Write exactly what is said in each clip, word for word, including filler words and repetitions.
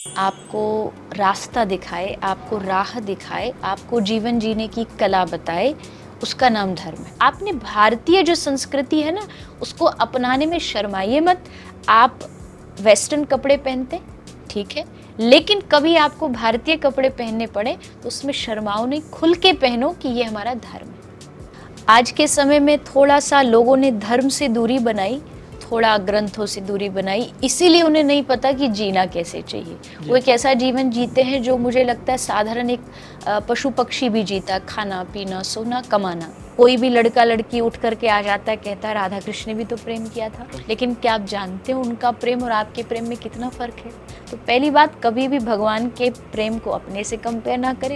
आपको रास्ता दिखाए, आपको राह दिखाए, आपको जीवन जीने की कला बताए, उसका नाम धर्म है। आपने भारतीय जो संस्कृति है ना, उसको अपनाने में शर्माइए मत। आप वेस्टर्न कपड़े पहनते, ठीक है, लेकिन कभी आपको भारतीय कपड़े पहनने पड़े तो उसमें शर्माओ नहीं, खुल के पहनो कि ये हमारा धर्म है। आज के समय में थोड़ा सा लोगों ने धर्म से दूरी बनाई, थोड़ा ग्रंथों से दूरी बनाई, इसीलिए उन्हें नहीं पता कि जीना कैसे चाहिए। वो एक ऐसा जीवन जीते हैं जो मुझे लगता है साधारण एक पशु पक्षी भी जीता, खाना पीना सोना कमाना। कोई भी लड़का लड़की उठ करके आ जाता है, कहता है राधा कृष्ण ने भी तो प्रेम किया था, लेकिन क्या आप जानते हो उनका प्रेम और आपके प्रेम में कितना फ़र्क है? तो पहली बात, कभी भी भगवान के प्रेम को अपने से कंपेयर ना करें।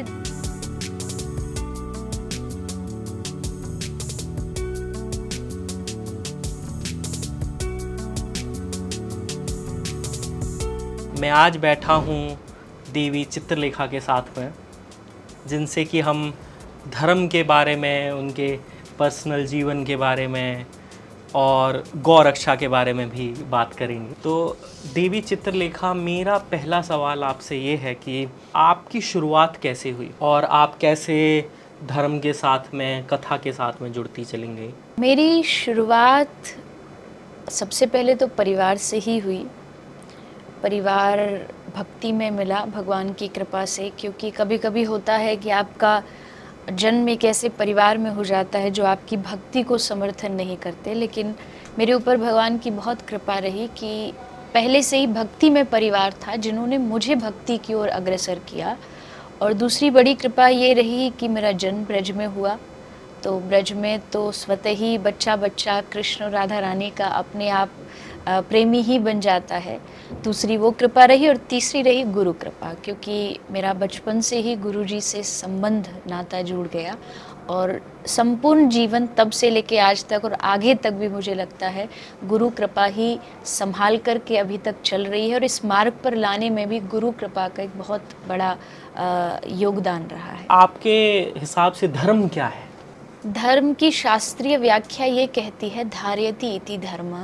मैं आज बैठा हूँ देवी चित्रलेखा के साथ में, जिनसे कि हम धर्म के बारे में, उनके पर्सनल जीवन के बारे में और गौ रक्षा के बारे में भी बात करेंगे। तो देवी चित्रलेखा, मेरा पहला सवाल आपसे ये है कि आपकी शुरुआत कैसे हुई और आप कैसे धर्म के साथ में, कथा के साथ में जुड़ती चली गई? मेरी शुरुआत सबसे पहले तो परिवार से ही हुई। परिवार भक्ति में मिला भगवान की कृपा से, क्योंकि कभी कभी होता है कि आपका जन्म एक ऐसे परिवार में हो जाता है जो आपकी भक्ति को समर्थन नहीं करते, लेकिन मेरे ऊपर भगवान की बहुत कृपा रही कि पहले से ही भक्ति में परिवार था जिन्होंने मुझे भक्ति की ओर अग्रसर किया। और दूसरी बड़ी कृपा ये रही कि मेरा जन्म ब्रज में हुआ, तो ब्रज में तो स्वतः ही बच्चा बच्चा कृष्ण और राधा रानी का अपने आप प्रेमी ही बन जाता है। दूसरी वो कृपा रही, और तीसरी रही गुरु कृपा, क्योंकि मेरा बचपन से ही गुरुजी से संबंध नाता जुड़ गया। और संपूर्ण जीवन तब से लेके आज तक और आगे तक भी मुझे लगता है गुरु कृपा ही संभाल करके अभी तक चल रही है, और इस मार्ग पर लाने में भी गुरु कृपा का एक बहुत बड़ा योगदान रहा है। आपके हिसाब से धर्म क्या है? धर्म की शास्त्रीय व्याख्या ये कहती है, धारयति इति धर्म,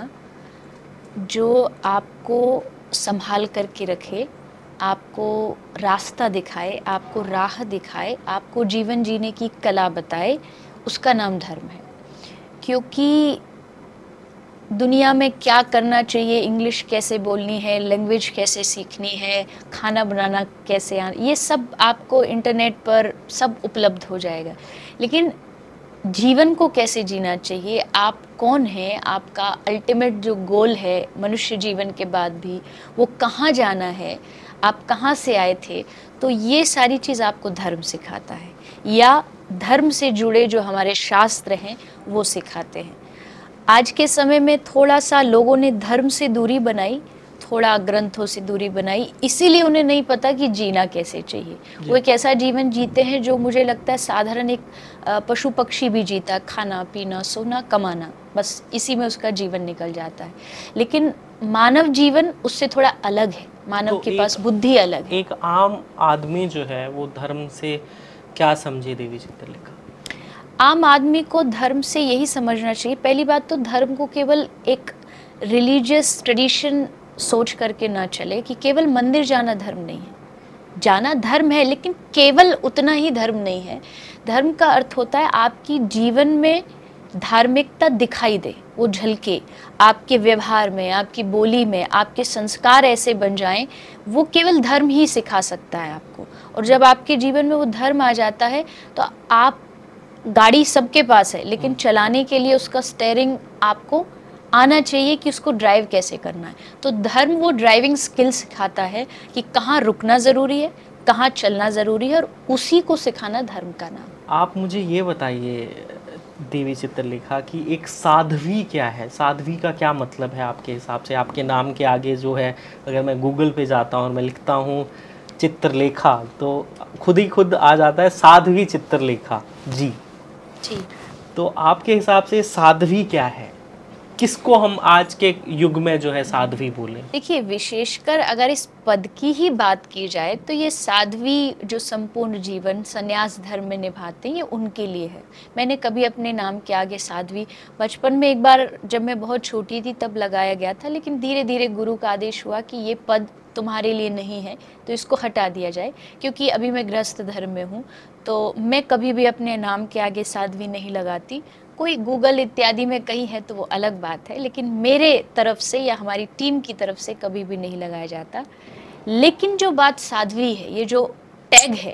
जो आपको संभाल करके रखे, आपको रास्ता दिखाए, आपको राह दिखाए, आपको जीवन जीने की कला बताए, उसका नाम धर्म है। क्योंकि दुनिया में क्या करना चाहिए, इंग्लिश कैसे बोलनी है, लैंग्वेज कैसे सीखनी है, खाना बनाना कैसे आना, ये सब आपको इंटरनेट पर सब उपलब्ध हो जाएगा, लेकिन जीवन को कैसे जीना चाहिए, आप कौन हैं, आपका अल्टीमेट जो गोल है मनुष्य जीवन के बाद भी, वो कहाँ जाना है, आप कहाँ से आए थे, तो ये सारी चीज़ आपको धर्म सिखाता है, या धर्म से जुड़े जो हमारे शास्त्र हैं वो सिखाते हैं। आज के समय में थोड़ा सा लोगों ने धर्म से दूरी बनाई, थोड़ा ग्रंथों से दूरी बनाई, इसीलिए उन्हें नहीं पता कि जीना कैसे चाहिए। वो एक ऐसा जीवन जीते हैं जो मुझे लगता है साधारण एक पशु पक्षी भी जीता, खाना पीना सोना कमाना, बस इसी में उसका जीवन निकल जाता है। लेकिन मानव जीवन उससे थोड़ा अलग है, मानव तो के पास बुद्धि अलग है। एक आम आदमी जो है वो धर्म से क्या समझे देवी चित्रलेखा? आम आदमी को धर्म से यही समझना चाहिए, पहली बात तो धर्म को केवल एक रिलीजियस ट्रेडिशन सोच करके ना चले कि केवल मंदिर जाना धर्म नहीं है। जाना धर्म है, लेकिन केवल उतना ही धर्म नहीं है। धर्म का अर्थ होता है आपकी जीवन में धार्मिकता दिखाई दे, वो झलके आपके व्यवहार में, आपकी बोली में, आपके संस्कार ऐसे बन जाएं, वो केवल धर्म ही सिखा सकता है आपको। और जब आपके जीवन में वो धर्म आ जाता है तो आप, गाड़ी सबके पास है, लेकिन चलाने के लिए उसका स्टीयरिंग आपको आना चाहिए कि उसको ड्राइव कैसे करना है। तो धर्म वो ड्राइविंग स्किल सिखाता है कि कहाँ रुकना ज़रूरी है, कहाँ चलना ज़रूरी है, और उसी को सिखाना धर्म का नाम। आप मुझे ये बताइए देवी चित्रलेखा कि एक साध्वी क्या है? साध्वी का क्या मतलब है आपके हिसाब से? आपके नाम के आगे जो है, अगर मैं गूगल पे जाता हूँ और मैं लिखता हूँ चित्रलेखा, तो खुद ही खुद आ जाता है साध्वी चित्रलेखा जी। जी, तो आपके हिसाब से साध्वी क्या है? किसको हम आज के युग में जो है साध्वी बोले? देखिए, विशेषकर अगर इस पद की ही बात की जाए तो ये साध्वी जो संपूर्ण जीवन संन्यास धर्म में निभाते हैं, ये उनके लिए है। मैंने कभी अपने नाम के आगे साध्वी बचपन में एक बार जब मैं बहुत छोटी थी तब लगाया गया था, लेकिन धीरे धीरे गुरु का आदेश हुआ कि ये पद तुम्हारे लिए नहीं है, तो इसको हटा दिया जाए। क्योंकि अभी मैं गृहस्थ धर्म में हूँ, तो मैं कभी भी अपने नाम के आगे साध्वी नहीं लगाती। कोई गूगल इत्यादि में कहीं है तो वो अलग बात है, लेकिन मेरे तरफ से या हमारी टीम की तरफ से कभी भी नहीं लगाया जाता। लेकिन जो बात साध्वी है, ये जो टैग है,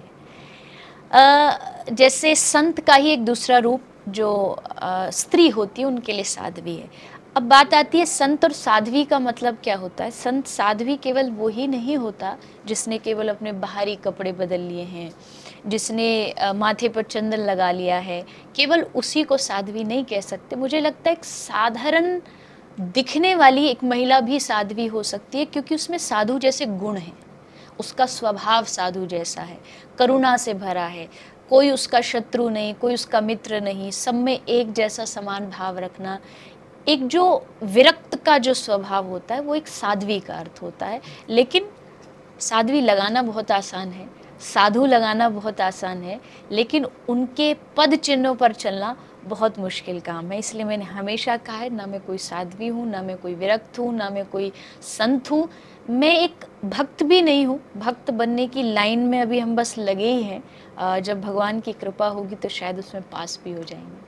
आ, जैसे संत का ही एक दूसरा रूप जो आ, स्त्री होती है उनके लिए साध्वी है। अब बात आती है संत और साध्वी का मतलब क्या होता है। संत साध्वी केवल वो ही नहीं होता जिसने केवल अपने बाहरी कपड़े बदल लिए हैं, जिसने माथे पर चंदन लगा लिया है, केवल उसी को साध्वी नहीं कह सकते। मुझे लगता है एक साधारण दिखने वाली एक महिला भी साध्वी हो सकती है, क्योंकि उसमें साधु जैसे गुण हैं, उसका स्वभाव साधु जैसा है, करुणा से भरा है, कोई उसका शत्रु नहीं, कोई उसका मित्र नहीं, सब में एक जैसा समान भाव रखना। एक जो विरक्त का जो स्वभाव होता है वो एक साध्वी का अर्थ होता है। लेकिन साध्वी लगाना बहुत आसान है, साधु लगाना बहुत आसान है, लेकिन उनके पद चिन्हों पर चलना बहुत मुश्किल काम है। इसलिए मैंने हमेशा कहा है, ना मैं कोई साध्वी हूँ, ना मैं कोई विरक्त हूँ, ना मैं कोई संत हूँ, मैं एक भक्त भी नहीं हूँ। भक्त बनने की लाइन में अभी हम बस लगे ही हैं। जब भगवान की कृपा होगी तो शायद उसमें पास भी हो जाएंगे।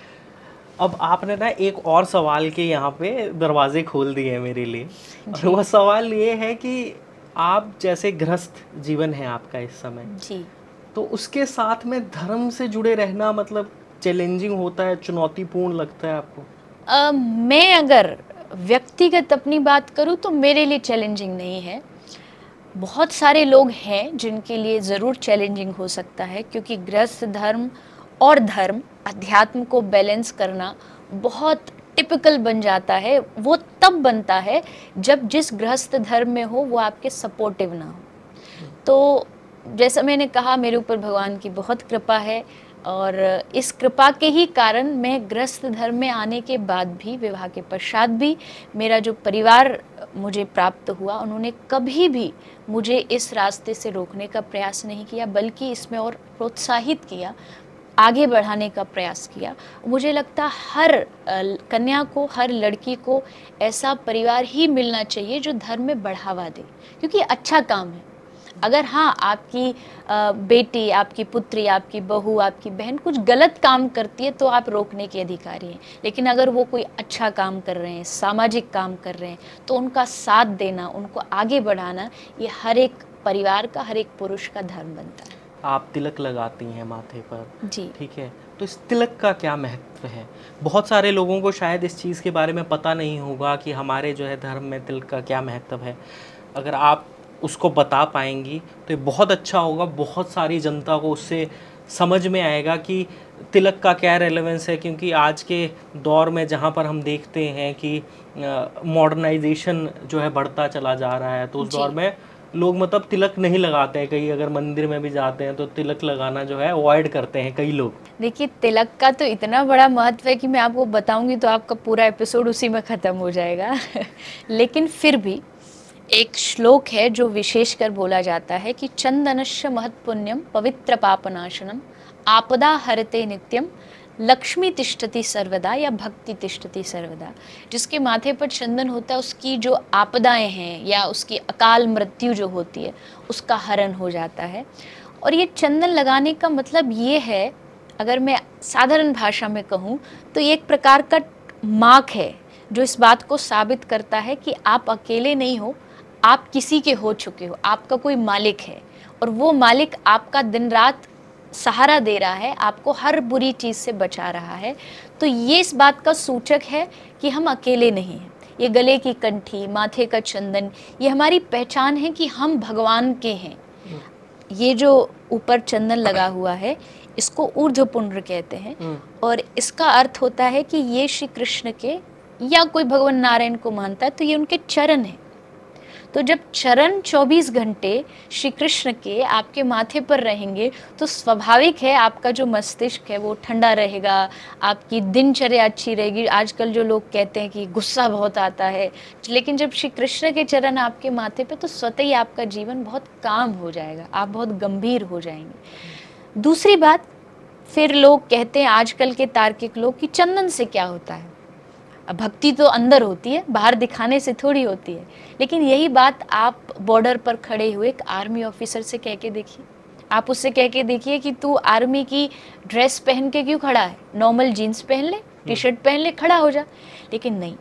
अब आपने ना एक और सवाल के यहाँ पे दरवाजे खोल दिए हैं मेरे लिए, और वह सवाल ये है कि आप जैसे गृहस्थ जीवन है आपका इस समय जी, तो उसके साथ में धर्म से जुड़े रहना मतलब चैलेंजिंग होता है, चुनौतीपूर्ण लगता है आपको? uh, मैं अगर व्यक्तिगत अपनी बात करूँ तो मेरे लिए चैलेंजिंग नहीं है। बहुत सारे लोग हैं जिनके लिए ज़रूर चैलेंजिंग हो सकता है, क्योंकि गृहस्थ धर्म और धर्म अध्यात्म को बैलेंस करना बहुत टिपिकल बन जाता है। वो तब बनता है जब जिस गृहस्थ धर्म में हो वो आपके सपोर्टिव ना हो। तो जैसा मैंने कहा, मेरे ऊपर भगवान की बहुत कृपा है, और इस कृपा के ही कारण मैं गृहस्थ धर्म में आने के बाद भी, विवाह के पश्चात भी, मेरा जो परिवार मुझे प्राप्त हुआ उन्होंने कभी भी मुझे इस रास्ते से रोकने का प्रयास नहीं किया, बल्कि इसमें और प्रोत्साहित किया, आगे बढ़ाने का प्रयास किया। मुझे लगता हर कन्या को, हर लड़की को ऐसा परिवार ही मिलना चाहिए जो धर्म में बढ़ावा दे, क्योंकि अच्छा काम है। अगर हाँ आपकी बेटी, आपकी पुत्री, आपकी बहू, आपकी बहन कुछ गलत काम करती है तो आप रोकने के अधिकारी हैं, लेकिन अगर वो कोई अच्छा काम कर रहे हैं, सामाजिक काम कर रहे हैं, तो उनका साथ देना, उनको आगे बढ़ाना, ये हर एक परिवार का, हर एक पुरुष का धर्म बनता है। आप तिलक लगाती हैं माथे पर, जी, ठीक है, तो इस तिलक का क्या महत्व है? बहुत सारे लोगों को शायद इस चीज़ के बारे में पता नहीं होगा कि हमारे जो है धर्म में तिलक का क्या महत्व है। अगर आप उसको बता पाएंगी तो ये बहुत अच्छा होगा, बहुत सारी जनता को उससे समझ में आएगा कि तिलक का क्या रेलेवेंस है। क्योंकि आज के दौर में जहाँ पर हम देखते हैं कि मॉडर्नाइजेशन जो है बढ़ता चला जा रहा है, तो उस दौर में लोग मतलब तिलक नहीं लगाते हैं। कई अगर मंदिर में भी जाते हैं तो तिलक लगाना जो है अवॉइड करते हैं कई लोग। देखिए, तिलक का तो इतना बड़ा महत्व है कि मैं आपको बताऊंगी तो आपका पूरा एपिसोड उसी में ख़त्म हो जाएगा। लेकिन फिर भी एक श्लोक है जो विशेषकर बोला जाता है कि चंदनश्य महत्पुण्यम पवित्र पापनाशनम आपदा हरते नित्यम लक्ष्मी तिष्ठति सर्वदा या भक्ति तिष्ठति सर्वदा। जिसके माथे पर चंदन होता है उसकी जो आपदाएं हैं या उसकी अकाल मृत्यु जो होती है उसका हरण हो जाता है। और ये चंदन लगाने का मतलब ये है, अगर मैं साधारण भाषा में कहूँ तो ये एक प्रकार का मार्क है जो इस बात को साबित करता है कि आप अकेले नहीं हो, आप किसी के हो चुके हो, आपका कोई मालिक है, और वो मालिक आपका दिन रात सहारा दे रहा है, आपको हर बुरी चीज़ से बचा रहा है। तो ये इस बात का सूचक है कि हम अकेले नहीं हैं। ये गले की कंठी, माथे का चंदन, ये हमारी पहचान है कि हम भगवान के हैं। ये जो ऊपर चंदन लगा हुआ है इसको ऊर्ध्वपुंड्र कहते हैं, और इसका अर्थ होता है कि ये श्री कृष्ण के, या कोई भगवान नारायण को मानता है तो ये उनके चरण हैं। तो जब चरण चौबीस घंटे श्री कृष्ण के आपके माथे पर रहेंगे तो स्वाभाविक है आपका जो मस्तिष्क है वो ठंडा रहेगा, आपकी दिनचर्या अच्छी रहेगी। आजकल जो लोग कहते हैं कि गुस्सा बहुत आता है, लेकिन जब श्री कृष्ण के चरण आपके माथे पे तो स्वतः ही आपका जीवन बहुत काम हो जाएगा, आप बहुत गंभीर हो जाएंगे। दूसरी बात, फिर लोग कहते हैं आजकल के तार्किक लोग कि चंदन से क्या होता है। अब भक्ति तो अंदर होती है, बाहर दिखाने से थोड़ी होती है। लेकिन यही बात आप बॉर्डर पर खड़े हुए एक आर्मी ऑफिसर से कह के देखिए, आप उससे कह के देखिए कि तू आर्मी की ड्रेस पहन के क्यों खड़ा है, नॉर्मल जीन्स पहन ले, टी शर्ट पहन ले, खड़ा हो जा। लेकिन नहीं,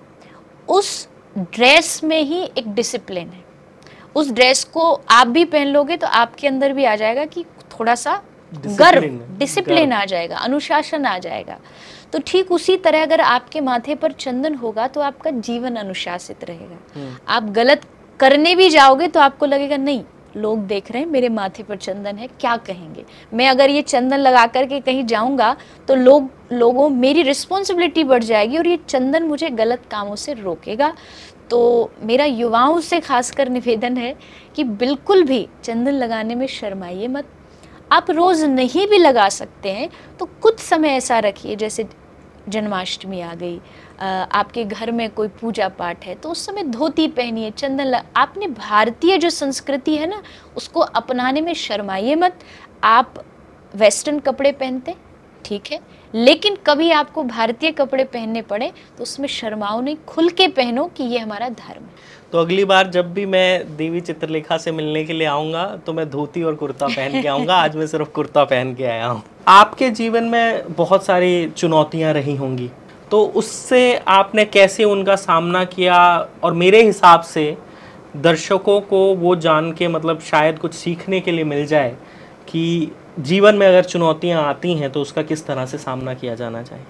उस ड्रेस में ही एक डिसिप्लिन है। उस ड्रेस को आप भी पहन लोगे तो आपके अंदर भी आ जाएगा कि थोड़ा सा गर्व, डिसिप्लिन आ जाएगा, अनुशासन आ जाएगा। तो ठीक उसी तरह अगर आपके माथे पर चंदन होगा तो आपका जीवन अनुशासित रहेगा। आप गलत करने भी जाओगे तो आपको लगेगा नहीं, लोग देख रहे हैं, मेरे माथे पर चंदन है, क्या कहेंगे। मैं अगर ये चंदन लगा करके कहीं जाऊंगा तो लोग लोगों मेरी रिस्पॉन्सिबिलिटी बढ़ जाएगी और ये चंदन मुझे गलत कामों से रोकेगा। तो मेरा युवाओं से खासकर निवेदन है कि बिल्कुल भी चंदन लगाने में शर्माइए मत। आप रोज़ नहीं भी लगा सकते हैं तो कुछ समय ऐसा रखिए, जैसे जन्माष्टमी आ गई, आपके घर में कोई पूजा पाठ है तो उस समय धोती पहनिए, चंदन लगा। आपने भारतीय जो संस्कृति है ना उसको अपनाने में शर्माइए मत। आप वेस्टर्न कपड़े पहनते ठीक है, लेकिन कभी आपको भारतीय कपड़े पहनने पड़े तो उसमें शर्माओ नहीं, खुल के पहनो कि ये हमारा धर्म है। तो अगली बार जब भी मैं देवी चित्रलेखा से मिलने के लिए आऊँगा तो मैं धोती और कुर्ता पहन के आऊँगा। आज मैं सिर्फ कुर्ता पहन के आया हूँ। आपके जीवन में बहुत सारी चुनौतियाँ रही होंगी, तो उससे आपने कैसे उनका सामना किया? और मेरे हिसाब से दर्शकों को वो जान के मतलब शायद कुछ सीखने के लिए मिल जाए कि जीवन में अगर चुनौतियाँ आती हैं तो उसका किस तरह से सामना किया जाना चाहिए।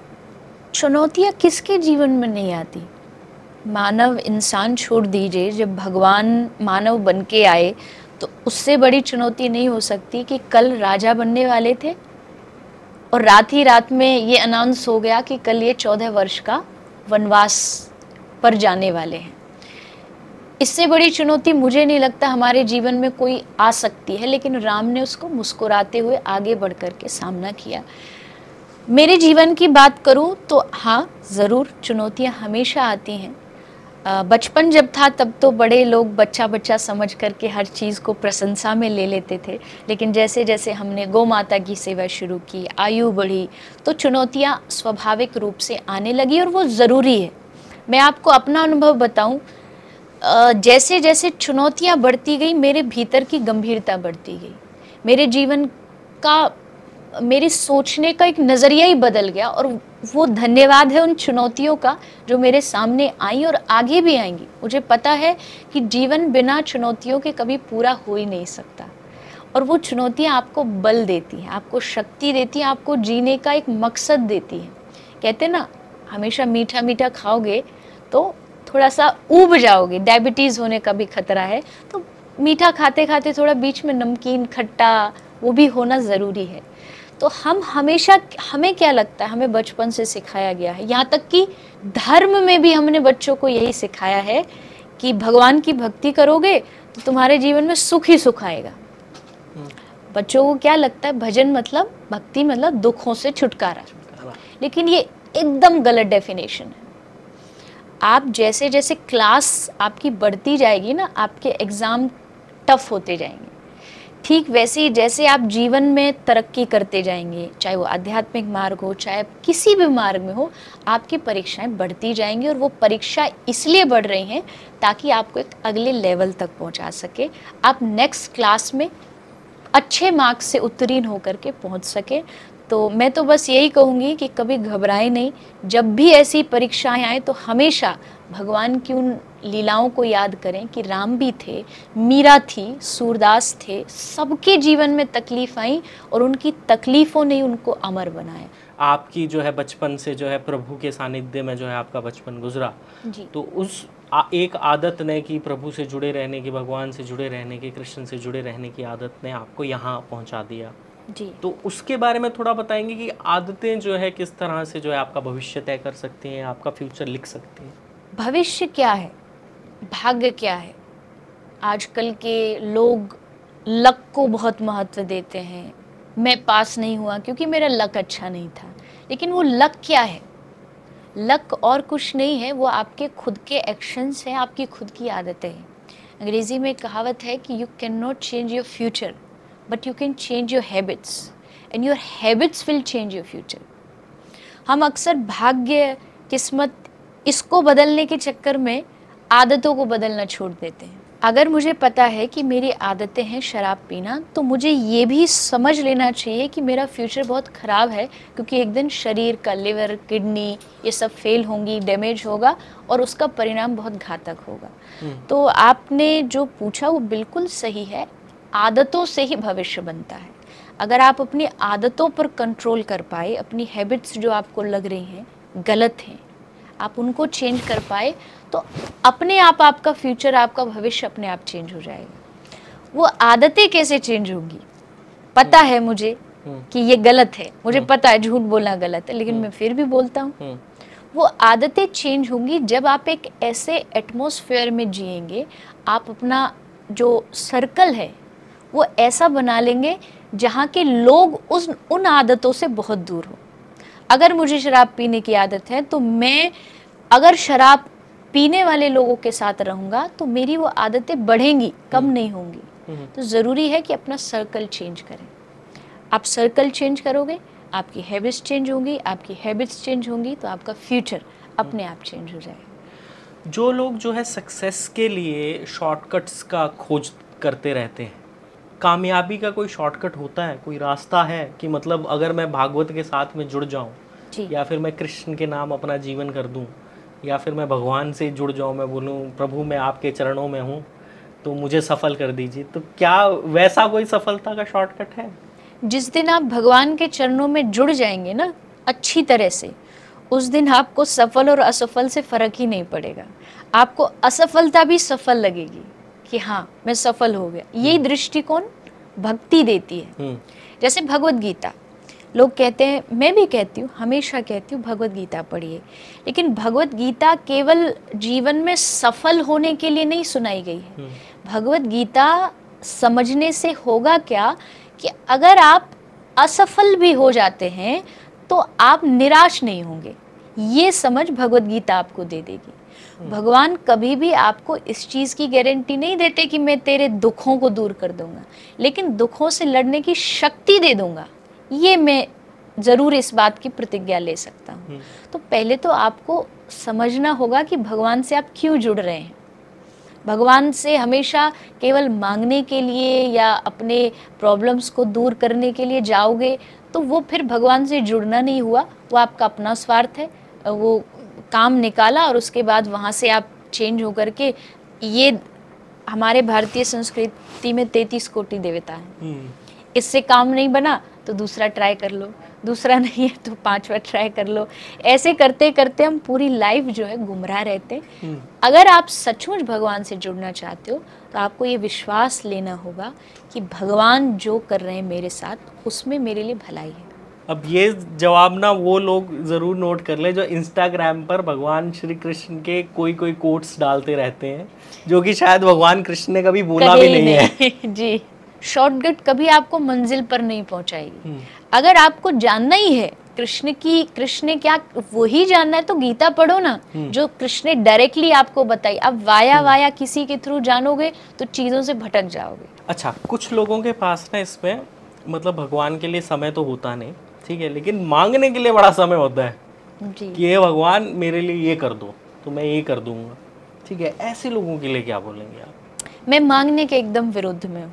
चुनौतियाँ किसके जीवन में नहीं आती? मानव इंसान छोड़ दीजिए, जब भगवान मानव बन के आए तो उससे बड़ी चुनौती नहीं हो सकती कि कल राजा बनने वाले थे और रात ही रात में ये अनाउंस हो गया कि कल ये चौदह वर्ष का वनवास पर जाने वाले हैं। इससे बड़ी चुनौती मुझे नहीं लगता हमारे जीवन में कोई आ सकती है, लेकिन राम ने उसको मुस्कुराते हुए आगे बढ़ कर के सामना किया। मेरे जीवन की बात करूं तो हाँ, ज़रूर चुनौतियां हमेशा आती हैं। बचपन जब था तब तो बड़े लोग बच्चा बच्चा समझ करके हर चीज़ को प्रशंसा में ले लेते थे, लेकिन जैसे जैसे हमने गौ माता की सेवा शुरू की, आयु बढ़ी, तो चुनौतियां स्वाभाविक रूप से आने लगी और वो ज़रूरी है। मैं आपको अपना अनुभव बताऊं, जैसे जैसे चुनौतियां बढ़ती गई मेरे भीतर की गंभीरता बढ़ती गई, मेरे जीवन का, मेरे सोचने का एक नज़रिया ही बदल गया। और वो धन्यवाद है उन चुनौतियों का जो मेरे सामने आई और आगे भी आएंगी। मुझे पता है कि जीवन बिना चुनौतियों के कभी पूरा हो ही नहीं सकता, और वो चुनौतियाँ आपको बल देती हैं, आपको शक्ति देती हैं, आपको जीने का एक मकसद देती हैं। कहते ना, हमेशा मीठा मीठा खाओगे तो थोड़ा सा ऊब जाओगे, डायबिटीज़ होने का भी खतरा है। तो मीठा खाते खाते थोड़ा बीच में नमकीन खट्टा वो भी होना ज़रूरी है। तो हम हमेशा, हमें क्या लगता है, हमें बचपन से सिखाया गया है, यहाँ तक कि धर्म में भी हमने बच्चों को यही सिखाया है कि भगवान की भक्ति करोगे तो तुम्हारे जीवन में सुख ही सुख आएगा। बच्चों को क्या लगता है, भजन मतलब, भक्ति मतलब दुखों से छुटकारा, लेकिन ये एकदम गलत डेफिनेशन है। आप जैसे जैसे क्लास आपकी बढ़ती जाएगी ना, आपके एग्ज़ाम टफ होते जाएंगे, ठीक वैसे ही जैसे आप जीवन में तरक्की करते जाएंगे, चाहे वो आध्यात्मिक मार्ग हो, चाहे किसी भी मार्ग में हो, आपकी परीक्षाएं बढ़ती जाएंगी। और वो परीक्षा इसलिए बढ़ रही हैं ताकि आपको एक अगले लेवल तक पहुंचा सके, आप नेक्स्ट क्लास में अच्छे मार्क्स से उत्तीर्ण होकर के पहुंच सके। तो मैं तो बस यही कहूँगी कि कभी घबराए नहीं, जब भी ऐसी परीक्षाएं आए तो हमेशा भगवान की उन लीलाओं को याद करें कि राम भी थे, मीरा थी, सूरदास थे, सबके जीवन में तकलीफ आई और उनकी तकलीफ़ों ने उनको अमर बनाया। आपकी जो है बचपन से जो है प्रभु के सानिध्य में जो है आपका बचपन गुजरा जी, तो उस आ, एक आदत ने कि प्रभु से जुड़े रहने की, भगवान से जुड़े रहने की, कृष्ण से जुड़े रहने की आदत ने आपको यहाँ पहुँचा दिया जी। तो उसके बारे में थोड़ा बताएंगे कि आदतें जो है किस तरह से जो है आपका भविष्य तय कर सकती हैं, आपका फ्यूचर लिख सकती हैं। भविष्य क्या है, भाग्य क्या है, आजकल के लोग लक को बहुत महत्व देते हैं। मैं पास नहीं हुआ क्योंकि मेरा लक अच्छा नहीं था, लेकिन वो लक क्या है? लक और कुछ नहीं है, वो आपके खुद के एक्शंस हैं, आपकी खुद की आदतें हैं। अंग्रेज़ी में एक कहावत है कि you can not change your future but you can change your habits and your habits will change your future. हम अक्सर भाग्य, किस्मत, इसको बदलने के चक्कर में आदतों को बदलना छोड़ देते हैं। अगर मुझे पता है कि मेरी आदतें हैं शराब पीना, तो मुझे ये भी समझ लेना चाहिए कि मेरा फ्यूचर बहुत ख़राब है, क्योंकि एक दिन शरीर का लिवर, किडनी ये सब फेल होंगी, डैमेज होगा और उसका परिणाम बहुत घातक होगा। तो आपने जो पूछा वो बिल्कुल सही है। आदतों से ही भविष्य बनता है। अगर आप अपनी आदतों पर कंट्रोल कर पाए, अपनी हैबिट्स जो आपको लग रही हैं गलत हैं, आप उनको चेंज कर पाए, तो अपने आप आपका फ्यूचर, आपका भविष्य अपने आप चेंज हो जाएगा। वो आदतें कैसे चेंज होंगी? पता है मुझे कि ये गलत है, मुझे पता है झूठ बोलना गलत है, लेकिन मैं फिर भी बोलता हूँ। वो आदतें चेंज होंगी जब आप एक ऐसे एटमॉस्फेयर में जिएंगे, आप अपना जो सर्कल है वो ऐसा बना लेंगे जहाँ के लोग उस उन आदतों से बहुत दूर हो। अगर मुझे शराब पीने की आदत है, तो मैं अगर शराब पीने वाले लोगों के साथ रहूँगा तो मेरी वो आदतें बढ़ेंगी, कम नहीं होंगी। तो ज़रूरी है कि अपना सर्कल चेंज करें। आप सर्कल चेंज करोगे, आपकी हैबिट्स चेंज होंगी, आपकी हैबिट्स चेंज होंगी तो आपका फ्यूचर अपने आप चेंज हो जाएगा। जो लोग जो है सक्सेस के लिए शॉर्टकट्स का खोज करते रहते हैं, कामयाबी का कोई शॉर्टकट होता है, कोई रास्ता है कि मतलब अगर मैं भागवत के साथ में जुड़ जाऊं, या फिर मैं कृष्ण के नाम अपना जीवन कर दूं, या फिर मैं भगवान से जुड़ जाऊं, मैं बोलूं प्रभु मैं आपके चरणों में हूं तो मुझे सफल कर दीजिए, तो क्या वैसा कोई सफलता का शॉर्टकट है? जिस दिन आप भगवान के चरणों में जुड़ जाएंगे ना अच्छी तरह से, उस दिन आपको सफल और असफल से फ़र्क ही नहीं पड़ेगा। आपको असफलता भी सफल लगेगी कि हाँ मैं सफल हो गया। यही दृष्टिकोण भक्ति देती है। जैसे भगवत गीता, लोग कहते हैं, मैं भी कहती हूँ, हमेशा कहती हूँ भगवत गीता पढ़िए, लेकिन भगवत गीता केवल जीवन में सफल होने के लिए नहीं सुनाई गई है। भगवत गीता समझने से होगा क्या कि अगर आप असफल भी हो जाते हैं तो आप निराश नहीं होंगे। ये समझ भगवत गीता आपको दे देगी। भगवान कभी भी आपको इस चीज़ की गारंटी नहीं देते कि मैं तेरे दुखों को दूर कर दूंगा, लेकिन दुखों से लड़ने की शक्ति दे दूंगा, ये मैं ज़रूर इस बात की प्रतिज्ञा ले सकता हूँ। तो पहले तो आपको समझना होगा कि भगवान से आप क्यों जुड़ रहे हैं। भगवान से हमेशा केवल मांगने के लिए या अपने प्रॉब्लम्स को दूर करने के लिए जाओगे तो वो फिर भगवान से जुड़ना नहीं हुआ, वो आपका अपना स्वार्थ है। वो काम निकाला और उसके बाद वहाँ से आप चेंज होकर के, ये हमारे भारतीय संस्कृति में तैंतीस कोटि देवता हैं, इससे काम नहीं बना तो दूसरा ट्राई कर लो, दूसरा नहीं है तो पांचवा ट्राई कर लो। ऐसे करते करते हम पूरी लाइफ जो है गुमराह रहते हैं। अगर आप सचमुच भगवान से जुड़ना चाहते हो तो आपको ये विश्वास लेना होगा कि भगवान जो कर रहे हैं मेरे साथ उसमें मेरे लिए भलाई है। अब ये जवाब ना वो लोग ज़रूर नोट कर ले जो इंस्टाग्राम पर भगवान श्री कृष्ण के कोई कोई कोट्स डालते रहते हैं, जो कि शायद भगवान कृष्ण ने कभी बोला भी नहीं, नहीं है। जी, शॉर्टकट कभी आपको मंजिल पर नहीं पहुंचाएगी। अगर आपको जानना ही है कृष्ण की, कृष्ण ने क्या वही जानना है तो गीता पढ़ो ना, जो कृष्ण ने डायरेक्टली आपको बताई। अब वाया वाया किसी के थ्रू जानोगे तो चीज़ों से भटक जाओगे। अच्छा, कुछ लोगों के पास ना इसमें मतलब भगवान के लिए समय तो होता नहीं, ठीक है, लेकिन मांगने के लिए बड़ा समय होता है जी। कि ये भगवान मेरे लिए ये कर दो तो मैं ये कर दूंगा, ठीक है। ऐसे लोगों के लिए क्या बोलेंगे आप? मैं मांगने के एकदम विरुद्ध में हूँ।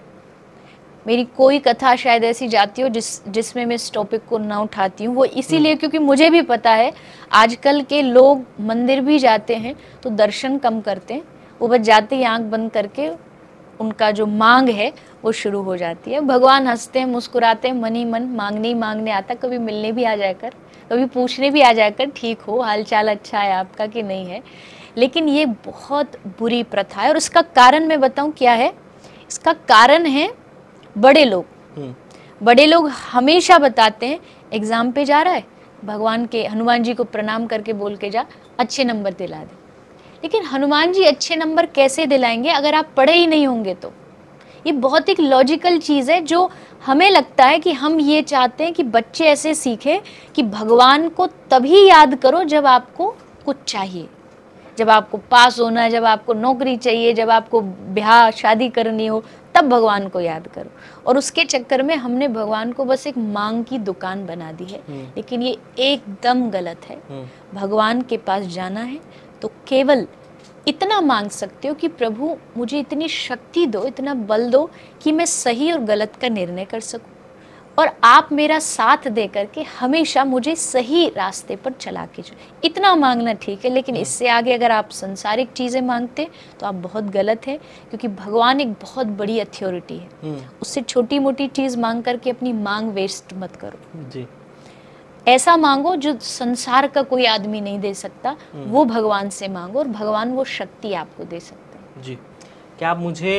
मेरी कोई कथा शायद ऐसी जाती हो जिस जिसमें मैं इस टॉपिक को ना उठाती हूँ, वो इसीलिए क्योंकि मुझे भी पता है आजकल के लोग मंदिर भी जाते हैं तो दर्शन कम करते हैं, वो बस जाते ही आंख बंद करके उनका जो मांग है वो शुरू हो जाती है। भगवान हंसते हैं, मुस्कुराते हैं, मन ही मन मांगने ही मांगने आता, कभी मिलने भी आ जाकर, कभी पूछने भी आ जाकर ठीक हो, हाल चाल अच्छा है आपका कि नहीं है। लेकिन ये बहुत बुरी प्रथा है और इसका कारण मैं बताऊं क्या है। इसका कारण है बड़े लोग। बड़े लोग हमेशा बताते हैं एग्ज़ाम पे जा रहा है, भगवान के हनुमान जी को प्रणाम करके बोल के जा, अच्छे नंबर दिला दे। लेकिन हनुमान जी अच्छे नंबर कैसे दिलाएंगे अगर आप पढ़े ही नहीं होंगे तो? ये बहुत एक लॉजिकल चीज़ है जो हमें लगता है कि हम ये चाहते हैं कि बच्चे ऐसे सीखें कि भगवान को तभी याद करो जब आपको कुछ चाहिए, जब आपको पास होना है, जब आपको नौकरी चाहिए, जब आपको ब्याह शादी करनी हो, तब भगवान को याद करो। और उसके चक्कर में हमने भगवान को बस एक मांग की दुकान बना दी है, लेकिन ये एकदम गलत है। भगवान के पास जाना है तो केवल इतना मांग सकते हो कि प्रभु मुझे इतनी शक्ति दो, इतना बल दो कि मैं सही और गलत का निर्णय कर सकूं, और आप मेरा साथ दे करके हमेशा मुझे सही रास्ते पर चला के जाओ। इतना मांगना ठीक है, लेकिन इससे आगे अगर आप सांसारिक चीज़ें मांगते तो आप बहुत गलत है, क्योंकि भगवान एक बहुत बड़ी अथॉरिटी है। उससे छोटी मोटी चीज़ मांग करके अपनी मांग वेस्ट मत करो जी। ऐसा मांगो जो संसार का कोई आदमी नहीं दे सकता, वो भगवान से मांगो और भगवान वो शक्ति आपको दे सकते हैं जी। क्या आप मुझे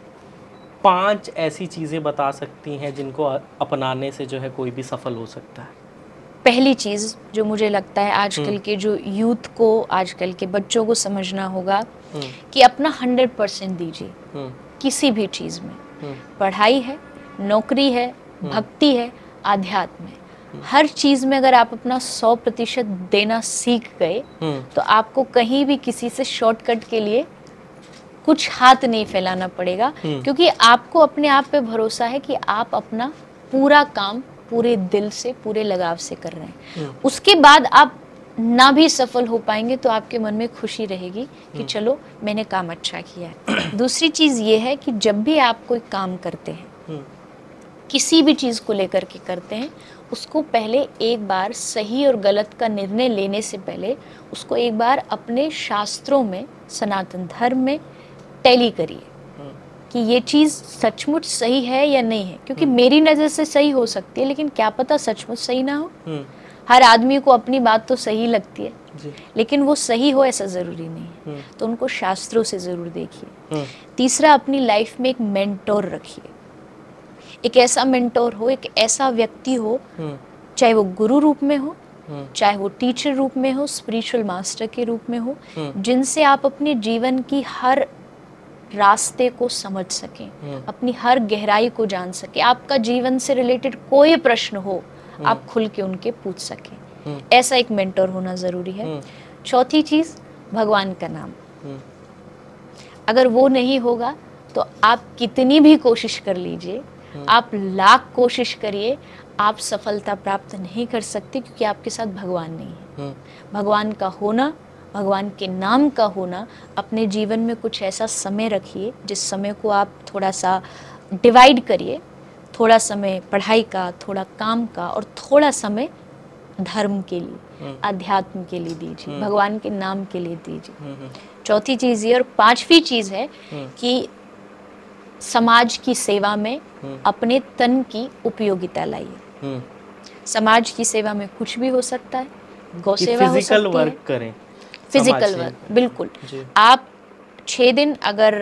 पांच ऐसी चीज़ें बता सकती हैं जिनको अपनाने से जो है कोई भी सफल हो सकता है? पहली चीज़ जो मुझे लगता है आजकल के जो यूथ को, आजकल के बच्चों को समझना होगा कि अपना हंड्रेड परसेंट दीजिए किसी भी चीज़ में। पढ़ाई है, नौकरी है, भक्ति है, आध्यात्म है, हर चीज़ में अगर आप अपना सौ प्रतिशत देना सीख गए तो आपको कहीं भी किसी से शॉर्टकट के लिए कुछ हाथ नहीं फैलाना पड़ेगा, क्योंकि आपको अपने आप पे भरोसा है कि आप अपना पूरा काम पूरे दिल से, पूरे लगाव से कर रहे हैं। उसके बाद आप ना भी सफल हो पाएंगे तो आपके मन में खुशी रहेगी कि चलो मैंने काम अच्छा किया है। दूसरी चीज़ ये है कि जब भी आप कोई काम करते हैं, किसी भी चीज़ को लेकर के करते हैं, उसको पहले एक बार सही और गलत का निर्णय लेने से पहले उसको एक बार अपने शास्त्रों में, सनातन धर्म में टैली करिए कि ये चीज़ सचमुच सही है या नहीं है, क्योंकि मेरी नज़र से सही हो सकती है लेकिन क्या पता सचमुच सही ना हो। हर आदमी को अपनी बात तो सही लगती है जी। लेकिन वो सही हो ऐसा ज़रूरी नहीं है, तो उनको शास्त्रों से ज़रूर देखिए। तीसरा, अपनी लाइफ में एक मेंटोर रखिए। एक ऐसा मेंटोर हो, एक ऐसा व्यक्ति हो, चाहे वो गुरु रूप में हो, चाहे वो टीचर रूप में हो, स्पिरिचुअल मास्टर के रूप में हो, जिनसे आप अपने जीवन की हर रास्ते को समझ सकें, अपनी हर गहराई को जान सकें। आपका जीवन से रिलेटेड कोई प्रश्न हो आप खुल के उनके पूछ सकें, ऐसा एक मेंटोर होना ज़रूरी है। चौथी चीज़, भगवान का नाम। अगर वो नहीं होगा तो आप कितनी भी कोशिश कर लीजिए, आप लाख कोशिश करिए, आप सफलता प्राप्त नहीं कर सकते, क्योंकि आपके साथ भगवान नहीं है। भगवान का होना, भगवान के नाम का होना, अपने जीवन में कुछ ऐसा समय रखिए जिस समय को आप थोड़ा सा डिवाइड करिए, थोड़ा समय पढ़ाई का, थोड़ा काम का और थोड़ा समय धर्म के लिए, अध्यात्म के लिए दीजिए, भगवान के नाम के लिए दीजिए। चौथी चीज़ ये। और पांचवी चीज़ है कि समाज की सेवा में अपने तन की उपयोगिता लाइए। समाज की सेवा में कुछ भी हो सकता है, गौ सेवा हो सकती है, फिजिकल वर्क करें, फिजिकल वर्क, बिल्कुल। आप छः दिन अगर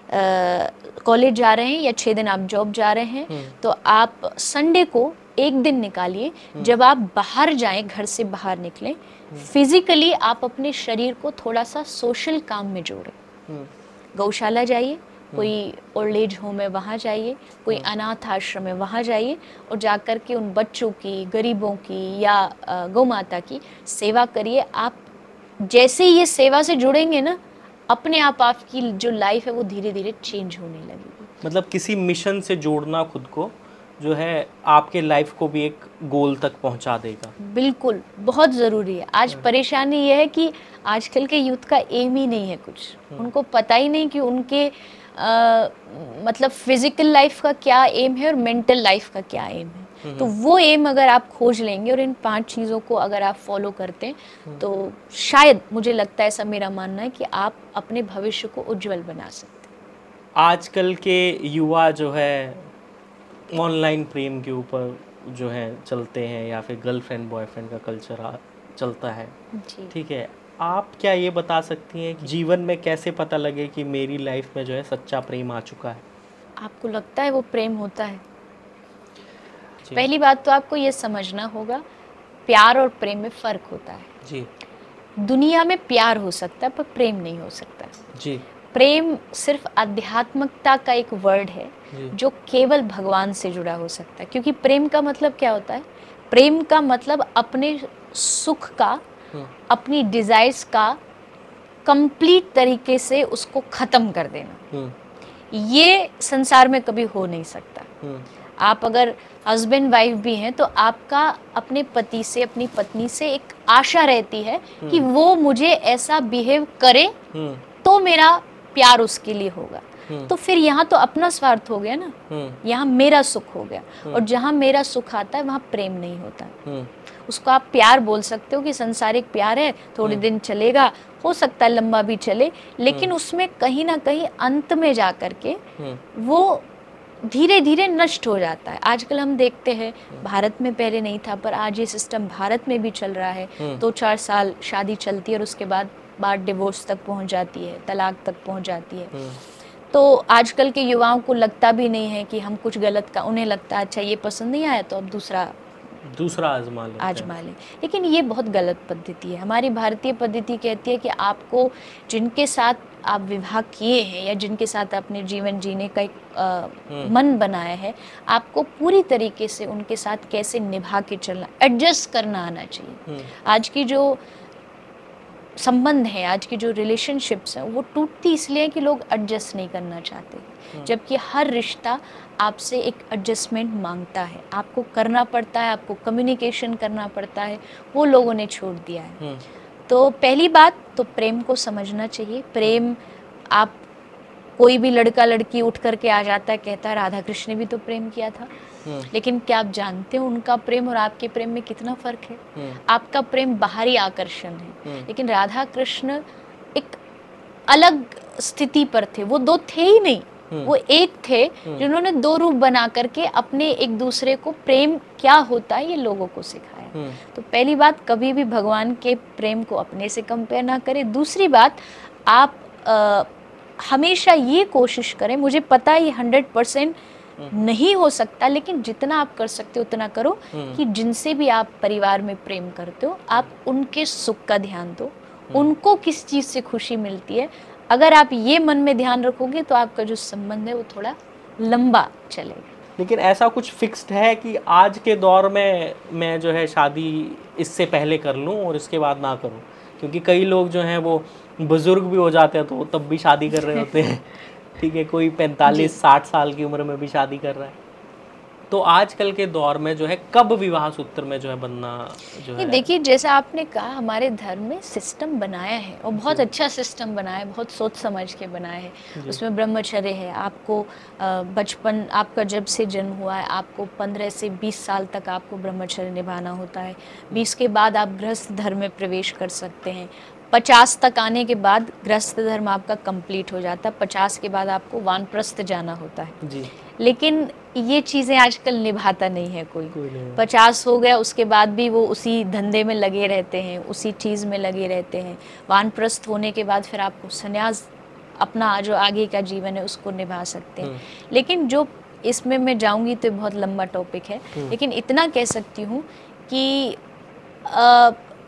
कॉलेज जा रहे हैं या छः दिन आप जॉब जा रहे हैं तो आप संडे को एक दिन निकालिए, जब आप बाहर जाएं, घर से बाहर निकलें, फिजिकली आप अपने शरीर को थोड़ा सा सोशल काम में जोड़ें। गौशाला जाइए, कोई ओल्ड एज होम है वहाँ जाइए, कोई अनाथ आश्रम है वहाँ जाइए, और जाकर के उन बच्चों की, गरीबों की या गौ माता की सेवा करिए। आप जैसे ये सेवा से जुड़ेंगे ना, अपने आप आपकी जो लाइफ है वो धीरे धीरे चेंज होने लगेगी। मतलब किसी मिशन से जोड़ना खुद को जो है आपके लाइफ को भी एक गोल तक पहुंचा देगा। बिल्कुल, बहुत ज़रूरी है। आज परेशानी ये है कि आजकल के यूथ का एम ही नहीं है कुछ, उनको पता ही नहीं कि उनके आ, मतलब फिजिकल लाइफ का क्या एम है और मेंटल लाइफ का क्या एम है। तो वो एम अगर आप खोज लेंगे और इन पांच चीज़ों को अगर आप फॉलो करते हैं तो शायद, मुझे लगता है, ऐसा मेरा मानना है कि आप अपने भविष्य को उज्जवल बना सकते हैं। आजकल के युवा जो है ऑनलाइन प्रेम के ऊपर जो है चलते हैं, या फिर गर्लफ्रेंड बॉयफ्रेंड का कल्चर चलता है, ठीक है, आप क्या ये बता सकती हैं कि जीवन में कैसे पता लगे कि मेरी लाइफ में जो है सच्चा प्रेम आ चुका है? आपको लगता है वो प्रेम होता है? पहली बात तो आपको ये समझना होगा, प्यार और प्रेम में फ़र्क होता है जी। दुनिया में प्यार हो सकता है पर प्रेम नहीं हो सकता जी। प्रेम सिर्फ आध्यात्मिकता का एक वर्ड है जी। जो केवल भगवान से जुड़ा हो सकता है, क्योंकि प्रेम का मतलब क्या होता है? प्रेम का मतलब अपने सुख का, अपनी डिजायर्स का कंप्लीट तरीके से उसको खत्म कर देना। ये संसार में कभी हो नहीं सकता। आप अगर हस्बैंड वाइफ भी हैं तो आपका अपने पति से, अपनी पत्नी से एक आशा रहती है कि वो मुझे ऐसा बिहेव करे तो मेरा प्यार उसके लिए होगा। तो फिर यहाँ तो अपना स्वार्थ हो गया ना, यहाँ मेरा सुख हो गया, और जहाँ मेरा सुख आता है वहाँ प्रेम नहीं होता। उसको आप प्यार बोल सकते हो कि संसारिक प्यार है, थोड़ी दिन चलेगा, हो सकता है लंबा भी चले, लेकिन उसमें कहीं ना कहीं अंत में जा कर के वो धीरे धीरे नष्ट हो जाता है। आजकल हम देखते हैं, भारत में पहले नहीं था पर आज ये सिस्टम भारत में भी चल रहा है। दो चार साल शादी चलती है और उसके बाद बात डिवोर्स तक पहुंच जाती है, तलाक तक पहुंच जाती है। तो आजकल के युवाओं को लगता भी नहीं है कि हम कुछ गलत का, उन्हें लगता है अच्छा ये पसंद नहीं आया तो अब दूसरा दूसरा आजमा लें आजमा लें। लेकिन ये बहुत गलत पद्धति है। हमारी भारतीय पद्धति कहती है कि आपको जिनके साथ आप विवाह किए हैं या जिनके साथ आपने जीवन जीने का एक आ, मन बनाया है, आपको पूरी तरीके से उनके साथ कैसे निभा के चलना, एडजस्ट करना आना चाहिए। आज की जो संबंध है, आज की जो रिलेशनशिप्स हैं, वो टूटती इसलिए कि लोग एडजस्ट नहीं करना चाहते, जबकि हर रिश्ता आपसे एक एडजस्टमेंट मांगता है, आपको करना पड़ता है, आपको कम्युनिकेशन करना पड़ता है, वो लोगों ने छोड़ दिया है। तो पहली बात तो प्रेम को समझना चाहिए। प्रेम, आप कोई भी लड़का लड़की उठ करके आ जाता है, कहता है राधा कृष्ण ने भी तो प्रेम किया था, लेकिन क्या आप जानते हो उनका प्रेम और आपके प्रेम में कितना फर्क है? आपका प्रेम बाहरी आकर्षण है, लेकिन राधा कृष्ण एक अलग स्थिति पर थे, वो दो थे ही नहीं, वो एक थे जिन्होंने दो रूप बना करके अपने एक दूसरे को प्रेम क्या होता है ये लोगों को सिखाया। तो पहली बात, कभी भी भगवान के प्रेम को अपने से कंपेयर ना करें। दूसरी बात, आप आ, हमेशा ये कोशिश करें, मुझे पता है ये हंड्रेड परसेंट नहीं हो सकता, लेकिन जितना आप कर सकते हो उतना करो कि जिनसे भी आप परिवार में प्रेम करते हो आप उनके सुख का ध्यान दो, उनको किस चीज़ से खुशी मिलती है। अगर आप ये मन में ध्यान रखोगे तो आपका जो संबंध है वो थोड़ा लंबा चलेगा। लेकिन ऐसा कुछ फिक्स्ड है कि आज के दौर में मैं जो है शादी इससे पहले कर लूं और इसके बाद ना करूं? क्योंकि कई लोग जो हैं वो बुजुर्ग भी हो जाते हैं तो तब भी शादी कर रहे होते हैं, ठीक है, कोई पैंतालीस साठ साल की उम्र में भी शादी कर रहा है। तो आजकल के दौर में जो है कब विवाह सूत्र में जो है बनना जो है, देखिए जैसा आपने कहा, हमारे धर्म में सिस्टम बनाया है और बहुत अच्छा सिस्टम बनाया है, बहुत सोच समझ के बनाया है। उसमें ब्रह्मचर्य है, आपको बचपन, आपका जब से जन्म हुआ है आपको पंद्रह से बीस साल तक आपको ब्रह्मचर्य निभाना होता है। बीस के बाद आप गृहस्थ धर्म में प्रवेश कर सकते हैं। पचास तक आने के बाद गृहस्थ धर्म आपका कंप्लीट हो जाता है। पचास के बाद आपको वानप्रस्थ जाना होता है जी। लेकिन ये चीज़ें आजकल निभाता नहीं है कोई, कोई पचास हो गया उसके बाद भी वो उसी धंधे में लगे रहते हैं, उसी चीज़ में लगे रहते हैं। वानप्रस्थ होने के बाद फिर आपको संन्यास, अपना जो आगे का जीवन है उसको निभा सकते हैं। लेकिन जो इसमें मैं जाऊंगी तो बहुत लंबा टॉपिक है, लेकिन इतना कह सकती हूँ कि आ,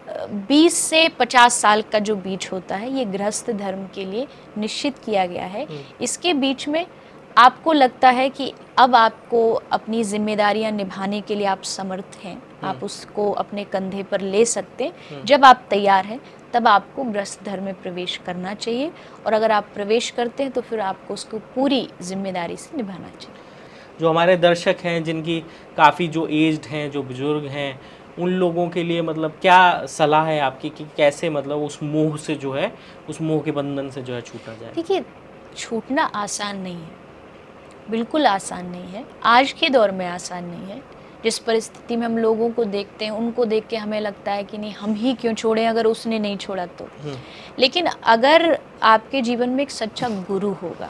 बीस से पचास साल का जो बीच होता है ये गृहस्थ धर्म के लिए निश्चित किया गया है। इसके बीच में आपको लगता है कि अब आपको अपनी जिम्मेदारियां निभाने के लिए आप समर्थ हैं, आप उसको अपने कंधे पर ले सकते हैं। जब आप तैयार हैं तब आपको गृहस्थ धर्म में प्रवेश करना चाहिए, और अगर आप प्रवेश करते हैं तो फिर आपको उसको पूरी जिम्मेदारी से निभाना चाहिए। जो हमारे दर्शक हैं जिनकी काफ़ी जो एज्ड हैं, जो बुजुर्ग हैं, उन लोगों के लिए मतलब क्या सलाह है आपकी कि कैसे मतलब उस मोह से जो है, उस मोह के बंधन से जो है छूटा जाए? देखिए, छूटना आसान नहीं है, बिल्कुल आसान नहीं है, आज के दौर में आसान नहीं है। जिस परिस्थिति में हम लोगों को देखते हैं उनको देख के हमें लगता है कि नहीं हम ही क्यों छोड़ें अगर उसने नहीं छोड़ा तो। लेकिन अगर आपके जीवन में एक सच्चा गुरु होगा,